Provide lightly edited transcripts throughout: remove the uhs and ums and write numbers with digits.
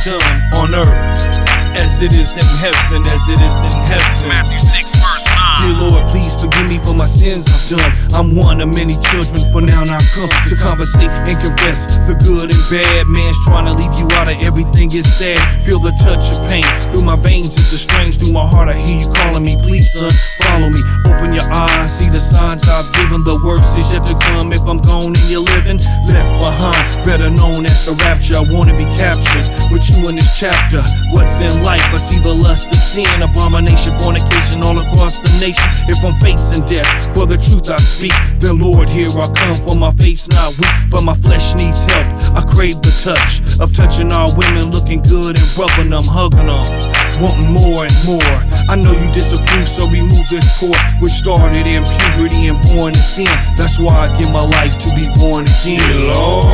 done on earth as it is in heaven, as it is in heaven. Matthew 6 verse 9. Dear Lord, please forgive me for my sins I've done. I'm one of many children, for now I come to conversate and confess the good and bad. Man's trying to leave you out of everything is sad. Feel the touch of pain through my veins, it's a strange through my heart. I hear you calling me, please son, follow me. Open your eyes, see the signs I've given. The worst is yet to come if I'm gone and you're living. Left behind, better known as the rapture. I wanna be captured with you in this chapter. What's in life? I see the lust of sin, abomination, fornication all across the nation. If I'm facing death for the truth I speak, then Lord, here I come. For my face not weak, but my flesh needs help. I crave the touch of touching our women, looking good and rubbing them, hugging them, wanting more and more. I know you disapprove, so remove this cord which started in puberty and born in sin. That's why I give my life to be born again. Dear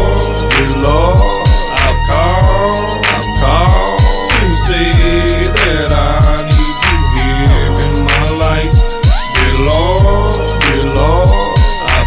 Lord, I've called to say that I need you here in my life. Dear Lord, I've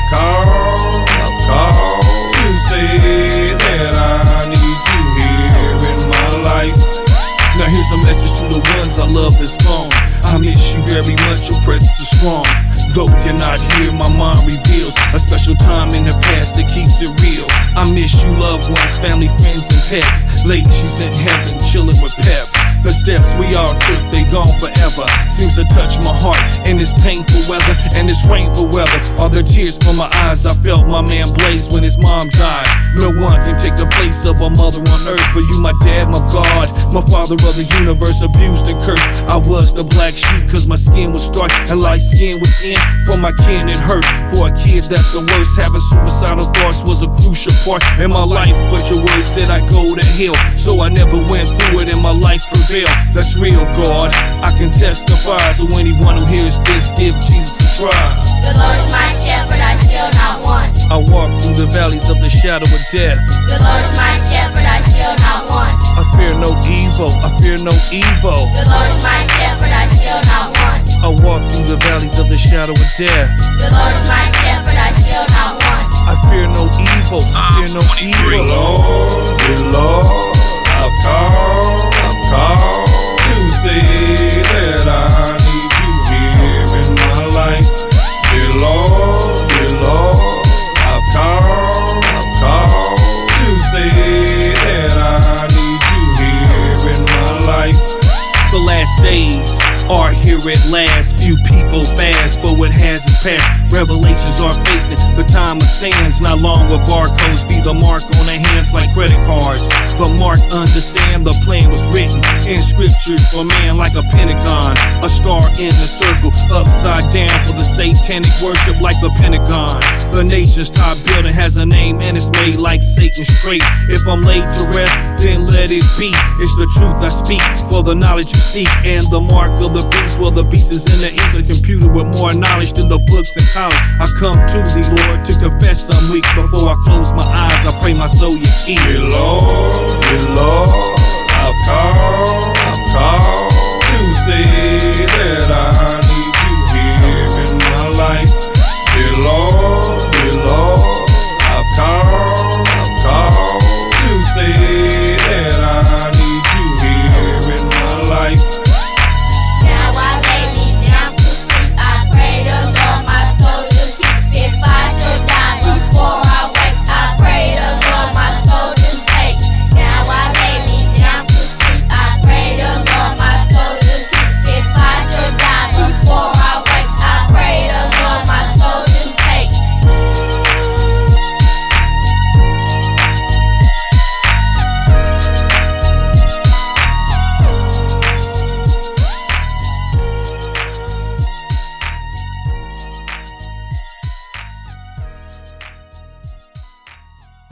called to say that I need you here in my life. Now here's a message to the ones I love that's gone. I miss you very much, your presence is strong. Though you're not here, my mind reveals a special time in the past that keeps it real. I miss you, loved ones, family, friends, and pets. Lady, she's in heaven, chilling with Pep. The steps we all took, they gone forever. Seems to touch my heart in this painful weather and this rainful weather. All the tears from my eyes, I felt my man blaze when his mom died. No one can take the place of a mother on earth, but you my dad, my God, my father of the universe, abused and cursed. I was the black sheep cause my skin was dark and light skin was in. For my kin it hurt, for a kid that's the worst. Having suicidal thoughts was a crucial part in my life, but your word said I go to hell, so I never went through it and my life prevailed. That's real, God, I can testify. So anyone who hears this, give Jesus a try. The Lord is my shepherd, I shall not want. I walk through the valleys of the shadow of death. The Lord is my shepherd, I shall not want. I fear no evil, I fear no evil. The Lord is my shepherd, I shall not want. I walk through the valleys of the shadow of death. The Lord is my shepherd, I shall not want. I fear no evil, I fear no evil. Dear Lord, I've called to say that I need you here in my life. Dear Lord, I've called to say that I need you here in my life. The last days are here at last. Few people fast, but what has is past. Revelations are facing the time of sands. Not long will barcodes be the mark on their hands like credit cards. The mark, understand, the plan was written in scriptures for man like a pentagon. A star in a circle, upside down for the satanic worship like the Pentagon. The nation's top building has a name and it's made like Satan straight. If I'm laid to rest, then let it be. It's the truth I speak for the knowledge you seek. And the mark of the beast, well the beast is in the east. A computer with more knowledge than the books in college. I come to thee, Lord, to confess I'm weak. Before I close my eyes, I pray my soul you keep. Dear Lord,